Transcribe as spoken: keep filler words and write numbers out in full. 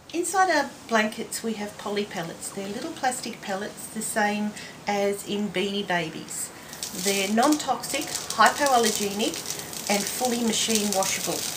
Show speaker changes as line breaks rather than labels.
Inside our blankets we have poly pellets. They're little plastic pellets, the same as in Beanie Babies. They're non-toxic, hypoallergenic and fully machine washable.